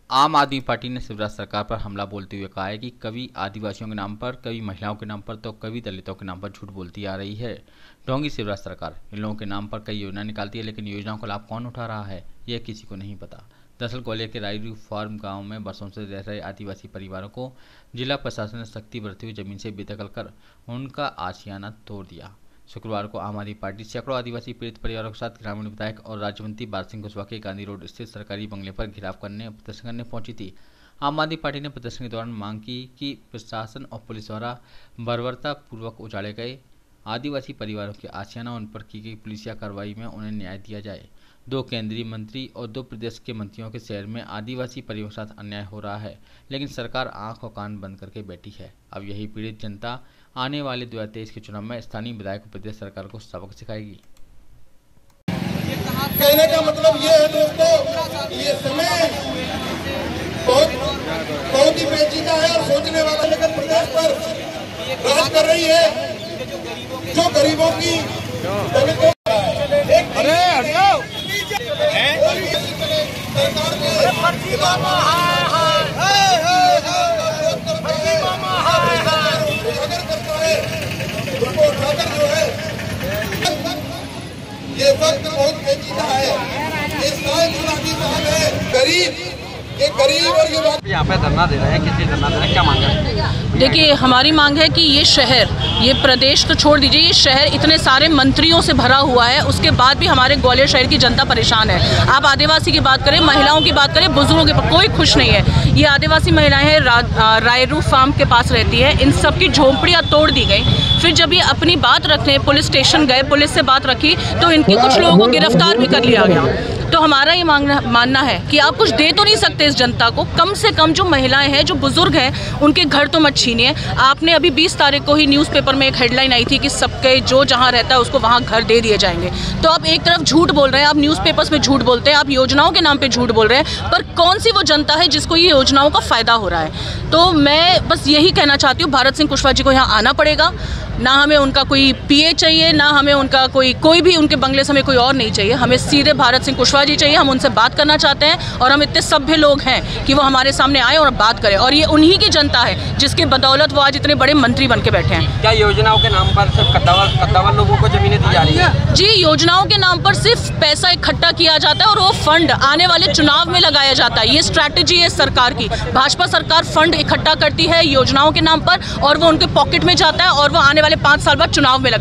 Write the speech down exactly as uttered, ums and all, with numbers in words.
आम आदमी पार्टी ने शिवराज सरकार पर हमला बोलते हुए कहा है कि कभी आदिवासियों के नाम पर, कभी महिलाओं के नाम पर, तो कभी दलितों के नाम पर झूठ बोलती आ रही है। ढोंगी शिवराज सरकार इन लोगों के नाम पर कई योजना निकालती है, लेकिन योजनाओं का लाभ कौन उठा रहा है यह किसी को नहीं पता। दरअसल ग्वालियर के रायरू फार्म गांव में बरसों से रह रहे आदिवासी परिवारों को जिला प्रशासन ने सख्ती बरतते हुए जमीन से बेदखल कर उनका आशियाना तोड़ दिया। शुक्रवार को आम आदमी पार्टी सैकड़ों आदिवासी पीड़ित परिवारों के साथ ग्रामीण विधायक और राज्य मंत्री भारत सिंह कुशवाहा के गांधी रोड स्थित सरकारी बंगले पर घेराव करने प्रदर्शन करने पहुंची थी। आम आदमी पार्टी ने प्रदर्शन के दौरान मांग की कि प्रशासन और पुलिस द्वारा बर्बरता पूर्वक उजाड़े गए आदिवासी परिवारों के आशियाना उन पर की गई पुलिसिया कार्रवाई में उन्हें न्याय दिया जाए। दो केंद्रीय मंत्री और दो प्रदेश के मंत्रियों के शहर में आदिवासी परिवारों के साथ अन्याय हो रहा है, लेकिन सरकार आंख और कान बंद करके बैठी है। अब यही पीड़ित जनता आने वाले दो हजार तेईस के चुनाव में स्थानीय विधायक और प्रदेश सरकार को सबक सिखाएगी। कहने का मतलब ये है दोस्तों, ये समय बहुत बहुत ही पेचीदा है और सोचने वाला, लेकिन प्रदेश पर राज कर रही है जो गरीबों की दलितों ये वक्त बहुत पेचीदा है। ये साहब है गरीब, ये गरीब और ये बात यहाँ पे धरना दे रहे हैं, किस लिए धरना दे रहे हैं, क्या मांग है? देखिए, हमारी मांग है कि ये शहर, ये प्रदेश तो छोड़ दीजिए, ये शहर इतने सारे मंत्रियों से भरा हुआ है, उसके बाद भी हमारे ग्वालियर शहर की जनता परेशान है। आप आदिवासी की बात करें, महिलाओं की बात करें, बुजुर्गों की बात, कोई खुश नहीं है। ये आदिवासी महिलाएं हैं, रा, रायरू फार्म के पास रहती है, इन सब की झोंपड़ियाँ तोड़ दी गई। फिर जब ये अपनी बात रखने पुलिस स्टेशन गए, पुलिस से बात रखी तो इनके कुछ लोगों को गिरफ्तार भी कर लिया गया। तो हमारा ये मांगना मानना है कि आप कुछ दे तो नहीं सकते इस जनता को, कम से कम जो महिलाएं हैं, जो बुजुर्ग हैं, उनके घर तो मत छीनिए। आपने अभी बीस तारीख को ही न्यूज़पेपर में एक हेडलाइन आई थी कि सबके जो जहां रहता है उसको वहां घर दे दिए जाएंगे। तो आप एक तरफ झूठ बोल रहे हैं, आप न्यूज़पेपर्स में झूठ बोलते हैं, आप योजनाओं के नाम पे झूठ बोल रहे हैं, पर कौन सी वो जनता है जिसको ये योजनाओं का फ़ायदा हो रहा है? तो मैं बस यही कहना चाहती हूँ, भारत सिंह कुशवाहा जी को यहाँ आना पड़ेगा। ना हमें उनका कोई पीए चाहिए, ना हमें उनका कोई कोई भी उनके बंगले से हमें कोई और नहीं चाहिए, हमें सीधे भारत सिंह कुशवाहा जी चाहिए। हम उनसे बात करना चाहते हैं और हम इतने सभ्य लोग हैं कि वो हमारे सामने आए और बात करें। और ये उन्हीं की जनता है जिसके बदौलत वो आज इतने बड़े मंत्री बन के बैठे हैं। क्या योजनाओं के नाम पर सिर्फ कद्दावर कद्दावर लोगों को जमीनें दी जा रही है? जी, योजनाओं के नाम पर सिर्फ पैसा इकट्ठा किया जाता है और वो फंड आने वाले चुनाव में लगाया जाता है। ये स्ट्रैटेजी है सरकार की। भाजपा सरकार फंड इकट्ठा करती है योजनाओं के नाम पर और वो उनके पॉकेट में जाता है और वो आने वाले पाँच साल बाद चुनाव में